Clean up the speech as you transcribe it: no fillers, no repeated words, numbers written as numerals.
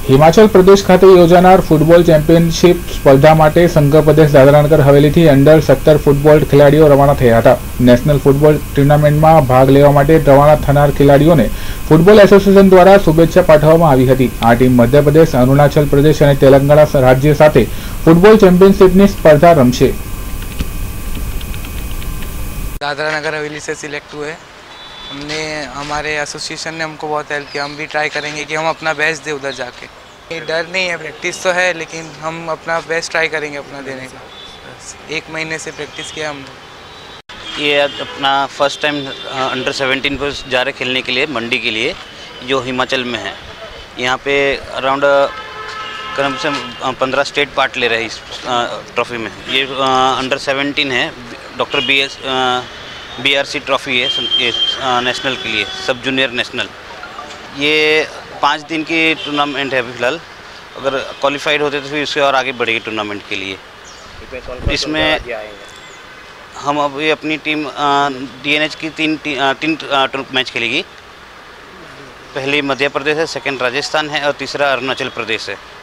हिमाचल प्रदेश खाते योजानार फूटबॉल चेम्पियनशीप स्पर्धा माटे संघ प्रदेश दादरानगर हवेलीथी अंडर 17 फूटबॉल खेलाड़ीओ रवाना थया हता। नेशनल फूटबॉल टूर्नामेंटमां भाग लेवा माटे रवाना थनार खेलाड़ीओने फूटबॉल एसोसिएशन द्वारा शुभेच्छा पाठववामां आवी हती। आ टीम मध्य प्रदेश, अरुणाचल प्रदेश अने तेलंगाणा राज्य साथे फूटबॉल चेम्पियनशीपनी स्पर्धा रमशे। दादरानगर हवेली से सिलेक्ट हुए। हमने हमारे एसोसिएशन ने हमको बहुत हेल्प किया। हम भी ट्राई करेंगे कि हम अपना बेस्ट दें उधर जाके। डर नहीं है, प्रैक्टिस तो है, लेकिन हम अपना बेस्ट ट्राई करेंगे अपना देने का। 1 महीने से प्रैक्टिस किया हमने। ये अपना फर्स्ट टाइम अंडर 17 पर जा रहे खेलने के लिए मंडी के लिए, जो हिमाचल में है। यहाँ पे अराउंड कम से 15 स्टेट पार्ट ले रहे हैं इस ट्रॉफी में। ये अंडर 17 है, डॉक्टर BRC ट्रॉफी है ये नेशनल के लिए, सब जूनियर नेशनल। ये 5 दिन की टूर्नामेंट है अभी फ़िलहाल। अगर क्वालिफाइड होते तो फिर उससे और आगे बढ़ेगी टूर्नामेंट के लिए। इसमें हम अभी अपनी टीम DNH की तीन मैच खेलेगी। पहली मध्य प्रदेश है, सेकंड राजस्थान है और तीसरा अरुणाचल प्रदेश है।